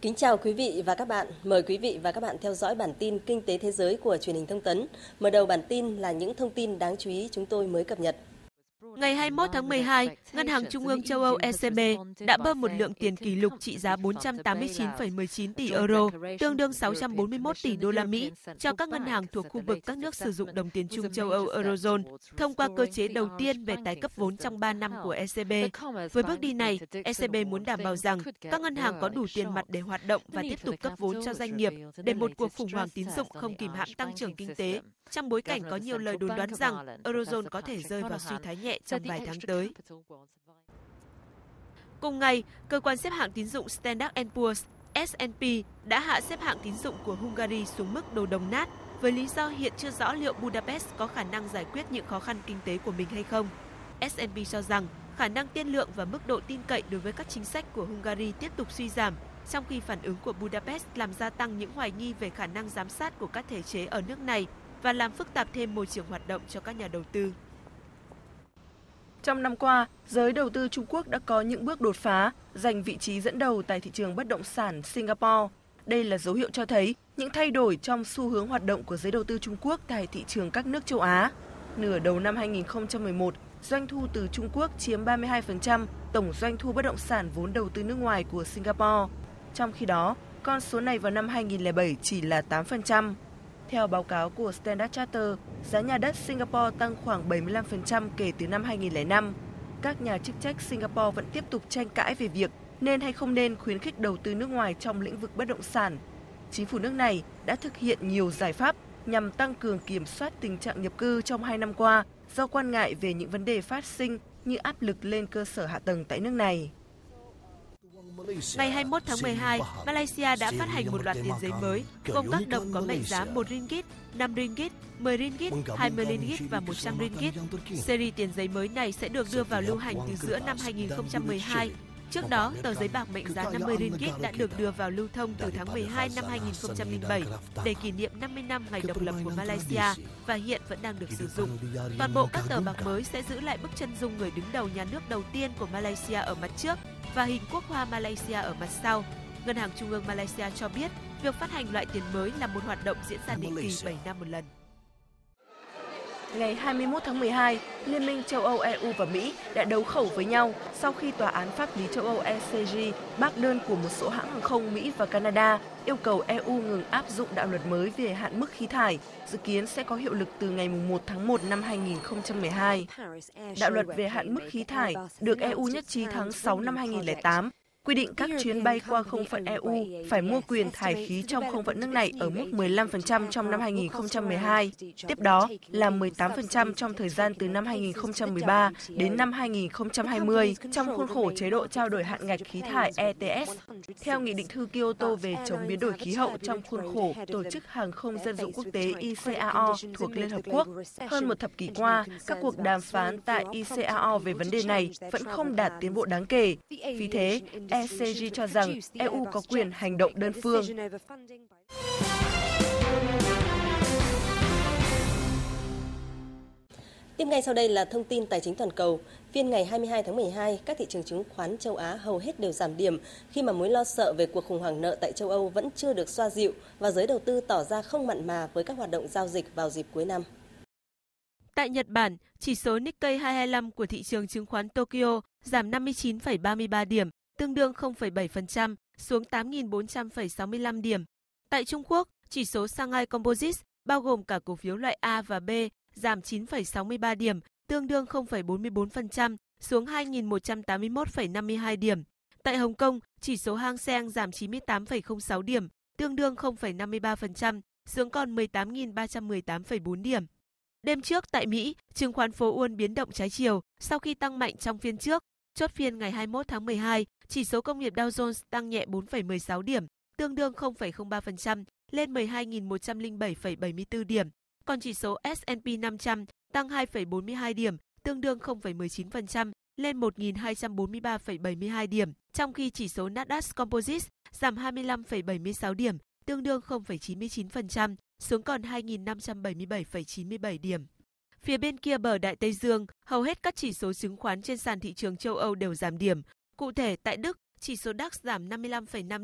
Kính chào quý vị và các bạn. Mời quý vị và các bạn theo dõi bản tin Kinh tế Thế giới của Truyền hình Thông tấn. Mở đầu bản tin là những thông tin đáng chú ý chúng tôi mới cập nhật. Ngày 21 tháng 12, Ngân hàng Trung ương châu Âu ECB đã bơm một lượng tiền kỷ lục trị giá 489,19 tỷ euro, tương đương 641 tỷ đô la Mỹ, cho các ngân hàng thuộc khu vực các nước sử dụng đồng tiền chung châu Âu Eurozone, thông qua cơ chế đầu tiên về tái cấp vốn trong 3 năm của ECB. Với bước đi này, ECB muốn đảm bảo rằng các ngân hàng có đủ tiền mặt để hoạt động và tiếp tục cấp vốn cho doanh nghiệp để một cuộc khủng hoảng tín dụng không kìm hãm tăng trưởng kinh tế, trong bối cảnh có nhiều lời đồn đoán rằng Eurozone có thể rơi vào suy thoái nhẹ trong vài tháng tới. Cùng ngày, cơ quan xếp hạng tín dụng Standard & Poor's S&P đã hạ xếp hạng tín dụng của Hungary xuống mức đồ đồng nát với lý do hiện chưa rõ liệu Budapest có khả năng giải quyết những khó khăn kinh tế của mình hay không. S&P cho rằng khả năng tiên lượng và mức độ tin cậy đối với các chính sách của Hungary tiếp tục suy giảm, trong khi phản ứng của Budapest làm gia tăng những hoài nghi về khả năng giám sát của các thể chế ở nước này và làm phức tạp thêm môi trường hoạt động cho các nhà đầu tư. Trong năm qua, giới đầu tư Trung Quốc đã có những bước đột phá, giành vị trí dẫn đầu tại thị trường bất động sản Singapore. Đây là dấu hiệu cho thấy những thay đổi trong xu hướng hoạt động của giới đầu tư Trung Quốc tại thị trường các nước châu Á. Nửa đầu năm 2011, doanh thu từ Trung Quốc chiếm 32% tổng doanh thu bất động sản vốn đầu tư nước ngoài của Singapore. Trong khi đó, con số này vào năm 2007 chỉ là 8%. Theo báo cáo của Standard Chartered, giá nhà đất Singapore tăng khoảng 75% kể từ năm 2005. Các nhà chức trách Singapore vẫn tiếp tục tranh cãi về việc nên hay không nên khuyến khích đầu tư nước ngoài trong lĩnh vực bất động sản. Chính phủ nước này đã thực hiện nhiều giải pháp nhằm tăng cường kiểm soát tình trạng nhập cư trong 2 năm qua do quan ngại về những vấn đề phát sinh như áp lực lên cơ sở hạ tầng tại nước này. Ngày 21 tháng 12, Malaysia đã phát hành một loạt tiền giấy mới, gồm các đồng có mệnh giá 1 ringgit, 5 ringgit, 10 ringgit, 20 ringgit và 100 ringgit. Series tiền giấy mới này sẽ được đưa vào lưu hành từ giữa năm 2012. Trước đó, tờ giấy bạc mệnh giá 50 ringgit đã được đưa vào lưu thông từ tháng 12 năm 2007 để kỷ niệm 50 năm ngày độc lập của Malaysia và hiện vẫn đang được sử dụng. Toàn bộ các tờ bạc mới sẽ giữ lại bức chân dung người đứng đầu nhà nước đầu tiên của Malaysia ở mặt trước và hình quốc hoa Malaysia ở mặt sau. Ngân hàng Trung ương Malaysia cho biết, việc phát hành loại tiền mới là một hoạt động diễn ra định kỳ 7 năm một lần. Ngày 21 tháng 12, Liên minh châu Âu EU và Mỹ đã đấu khẩu với nhau sau khi Tòa án Pháp lý châu Âu ECJ bác đơn của một số hãng hàng không Mỹ và Canada yêu cầu EU ngừng áp dụng đạo luật mới về hạn mức khí thải, dự kiến sẽ có hiệu lực từ ngày 1 tháng 1 năm 2012. Đạo luật về hạn mức khí thải được EU nhất trí tháng 6 năm 2008, quy định các chuyến bay qua không phận EU phải mua quyền thải khí trong không phận nước này ở mức 15% trong năm 2012, tiếp đó là 18% trong thời gian từ năm 2013 đến năm 2020 trong khuôn khổ chế độ trao đổi hạn ngạch khí thải ETS. Theo Nghị định thư Kyoto về chống biến đổi khí hậu trong khuôn khổ Tổ chức Hàng không Dân dụng Quốc tế ICAO thuộc Liên Hợp Quốc, hơn một thập kỷ qua, các cuộc đàm phán tại ICAO về vấn đề này vẫn không đạt tiến bộ đáng kể. Vì thế, ECJ cho rằng EU có quyền hành động đơn phương. Tiếp ngay sau đây là thông tin tài chính toàn cầu. Phiên ngày 22 tháng 12, các thị trường chứng khoán châu Á hầu hết đều giảm điểm khi mà mối lo sợ về cuộc khủng hoảng nợ tại châu Âu vẫn chưa được xoa dịu và giới đầu tư tỏ ra không mặn mà với các hoạt động giao dịch vào dịp cuối năm. Tại Nhật Bản, chỉ số Nikkei 225 của thị trường chứng khoán Tokyo giảm 59,33 điểm, tương đương 0,7%, xuống 8.400,65 điểm. Tại Trung Quốc, chỉ số Shanghai Composite, bao gồm cả cổ phiếu loại A và B, giảm 9,63 điểm, tương đương 0,44%, xuống 2.181,52 điểm. Tại Hồng Kông, chỉ số Hang Seng giảm 98,06 điểm, tương đương 0,53%, xuống còn 18.318,4 điểm. Đêm trước tại Mỹ, chứng khoán phố Wall biến động trái chiều sau khi tăng mạnh trong phiên trước. Chốt phiên ngày 21 tháng 12, chỉ số công nghiệp Dow Jones tăng nhẹ 4,16 điểm, tương đương 0,03%, lên 12.107,74 điểm. Còn chỉ số S&P 500 tăng 2,42 điểm, tương đương 0,19%, lên 1.243,72 điểm. Trong khi chỉ số Nasdaq Composite giảm 25,76 điểm, tương đương 0,99%, xuống còn 2.577,97 điểm. Phía bên kia bờ Đại Tây Dương, hầu hết các chỉ số chứng khoán trên sàn thị trường châu Âu đều giảm điểm. Cụ thể, tại Đức, chỉ số DAX giảm 55,5 điểm,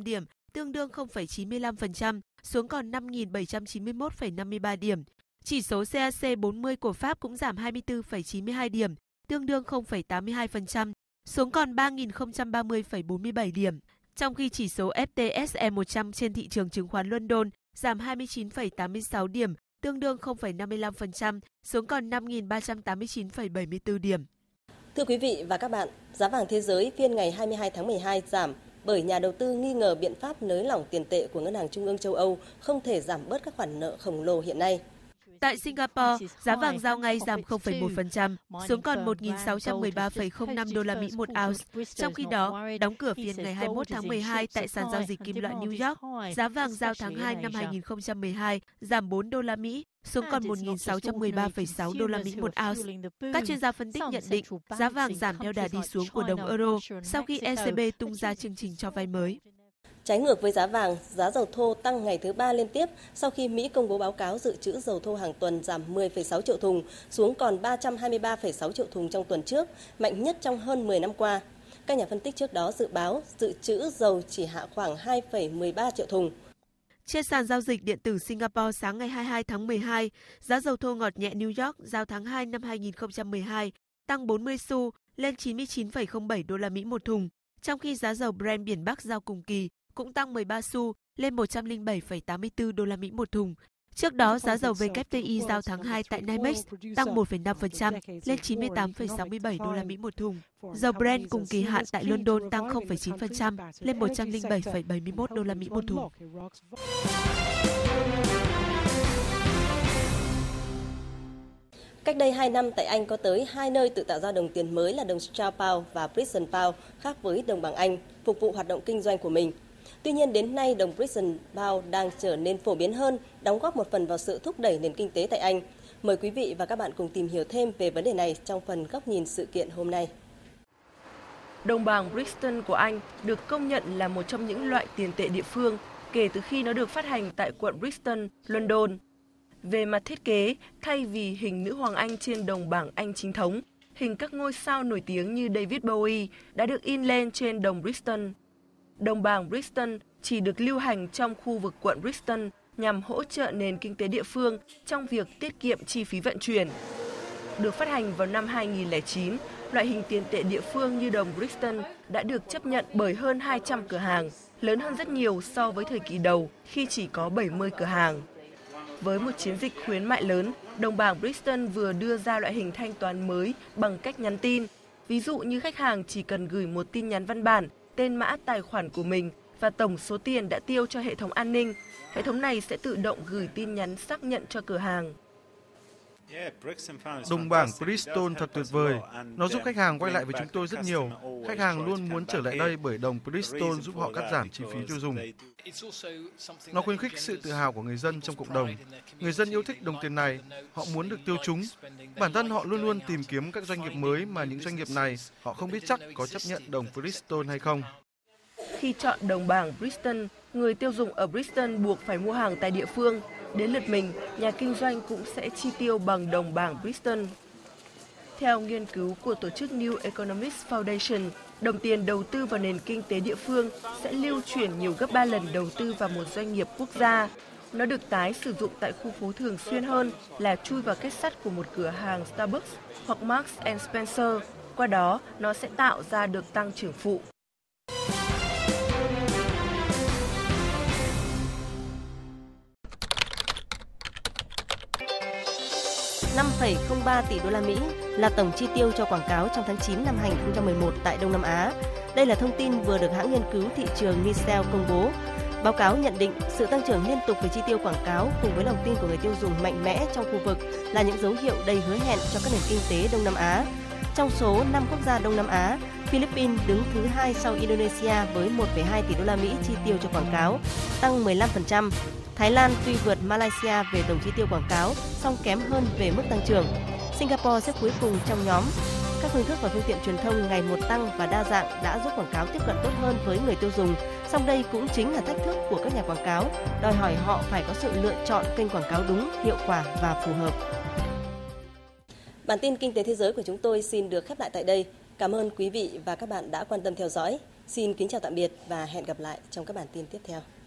tương đương 0,95%, xuống còn 5.791,53 điểm. Chỉ số CAC 40 của Pháp cũng giảm 24,92 điểm, tương đương 0,82%, xuống còn 3.030,47 điểm. Trong khi chỉ số FTSE 100 trên thị trường chứng khoán London giảm 29,86 điểm, tương đương 0,55%, xuống còn 5.389,74 điểm. Thưa quý vị và các bạn, giá vàng thế giới phiên ngày 22 tháng 12 giảm bởi nhà đầu tư nghi ngờ biện pháp nới lỏng tiền tệ của Ngân hàng Trung ương châu Âu không thể giảm bớt các khoản nợ khổng lồ hiện nay. Tại Singapore, giá vàng giao ngay giảm 0,1%, xuống còn 1.613,05 đô la Mỹ một ounce. Trong khi đó, đóng cửa phiên ngày 21 tháng 12 tại sàn giao dịch kim loại New York, giá vàng giao tháng 2 năm 2012 giảm 4 đô la Mỹ, xuống còn 1.613,6 đô la Mỹ một ounce. Các chuyên gia phân tích nhận định giá vàng giảm theo đà đi xuống của đồng euro sau khi ECB tung ra chương trình cho vay mới. Trái ngược với giá vàng, giá dầu thô tăng ngày thứ 3 liên tiếp sau khi Mỹ công bố báo cáo dự trữ dầu thô hàng tuần giảm 10,6 triệu thùng, xuống còn 323,6 triệu thùng trong tuần trước, mạnh nhất trong hơn 10 năm qua. Các nhà phân tích trước đó dự báo dự trữ dầu chỉ hạ khoảng 2,13 triệu thùng. Trên sàn giao dịch điện tử Singapore sáng ngày 22 tháng 12, giá dầu thô ngọt nhẹ New York giao tháng 2 năm 2012 tăng 40 xu lên 99,07 đô la Mỹ một thùng, trong khi giá dầu Brent biển Bắc giao cùng kỳ cũng tăng 13 xu lên 107,84 đô la Mỹ một thùng. Trước đó, giá dầu WTI giao tháng 2 tại NYMEX tăng 1,5% lên 98,67 đô la Mỹ một thùng. Dầu Brent cùng kỳ hạn tại London tăng 0,9% lên 107,71 đô la Mỹ một thùng. Cách đây 2 năm, tại Anh có tới 2 nơi tự tạo ra đồng tiền mới là đồng Stroud Pound và British Pound, khác với đồng bảng Anh, phục vụ hoạt động kinh doanh của mình. Tuy nhiên, đến nay, đồng British Pound đang trở nên phổ biến hơn, đóng góp một phần vào sự thúc đẩy nền kinh tế tại Anh. Mời quý vị và các bạn cùng tìm hiểu thêm về vấn đề này trong phần góc nhìn sự kiện hôm nay. Đồng bảng Brixton của Anh được công nhận là một trong những loại tiền tệ địa phương kể từ khi nó được phát hành tại quận Brixton, London. Về mặt thiết kế, thay vì hình nữ hoàng Anh trên đồng bảng Anh chính thống, hình các ngôi sao nổi tiếng như David Bowie đã được in lên trên đồng Brixton. Đồng bảng Brixton chỉ được lưu hành trong khu vực quận Brixton nhằm hỗ trợ nền kinh tế địa phương trong việc tiết kiệm chi phí vận chuyển. Được phát hành vào năm 2009, loại hình tiền tệ địa phương như đồng Brixton đã được chấp nhận bởi hơn 200 cửa hàng, lớn hơn rất nhiều so với thời kỳ đầu khi chỉ có 70 cửa hàng. Với một chiến dịch khuyến mại lớn, đồng bảng Brixton vừa đưa ra loại hình thanh toán mới bằng cách nhắn tin. Ví dụ như khách hàng chỉ cần gửi một tin nhắn văn bản, tên mã tài khoản của mình và tổng số tiền đã tiêu cho hệ thống an ninh. Hệ thống này sẽ tự động gửi tin nhắn xác nhận cho cửa hàng. Đồng bảng Brixton thật tuyệt vời. Nó giúp khách hàng quay lại với chúng tôi rất nhiều. Khách hàng luôn muốn trở lại đây bởi đồng Brixton giúp họ cắt giảm chi phí tiêu dùng. Nó khuyến khích sự tự hào của người dân trong cộng đồng. Người dân yêu thích đồng tiền này, họ muốn được tiêu chúng. Bản thân họ luôn luôn tìm kiếm các doanh nghiệp mới mà những doanh nghiệp này họ không biết chắc có chấp nhận đồng Brixton hay không. Khi chọn đồng bảng Brixton, người tiêu dùng ở Brixton buộc phải mua hàng tại địa phương. Đến lượt mình, nhà kinh doanh cũng sẽ chi tiêu bằng đồng bảng Brixton. Theo nghiên cứu của tổ chức New Economics Foundation, đồng tiền đầu tư vào nền kinh tế địa phương sẽ lưu chuyển nhiều gấp 3 lần đầu tư vào một doanh nghiệp quốc gia. Nó được tái sử dụng tại khu phố thường xuyên hơn là chui vào kết sắt của một cửa hàng Starbucks hoặc Marks & Spencer. Qua đó, nó sẽ tạo ra được tăng trưởng phụ. 5,03 tỷ đô la Mỹ là tổng chi tiêu cho quảng cáo trong tháng 9 năm 2011 tại Đông Nam Á. Đây là thông tin vừa được hãng nghiên cứu thị trường Nielsen công bố. Báo cáo nhận định sự tăng trưởng liên tục về chi tiêu quảng cáo cùng với lòng tin của người tiêu dùng mạnh mẽ trong khu vực là những dấu hiệu đầy hứa hẹn cho các nền kinh tế Đông Nam Á. Trong số 5 quốc gia Đông Nam Á, Philippines đứng thứ 2 sau Indonesia với 1,2 tỷ đô la Mỹ chi tiêu cho quảng cáo, tăng 15%. Thái Lan tuy vượt Malaysia về tổng chi tiêu quảng cáo, song kém hơn về mức tăng trưởng. Singapore xếp cuối cùng trong nhóm. Các phương thức và phương tiện truyền thông ngày một tăng và đa dạng đã giúp quảng cáo tiếp cận tốt hơn với người tiêu dùng. Song đây cũng chính là thách thức của các nhà quảng cáo, đòi hỏi họ phải có sự lựa chọn kênh quảng cáo đúng, hiệu quả và phù hợp. Bản tin Kinh tế Thế giới của chúng tôi xin được khép lại tại đây. Cảm ơn quý vị và các bạn đã quan tâm theo dõi. Xin kính chào tạm biệt và hẹn gặp lại trong các bản tin tiếp theo.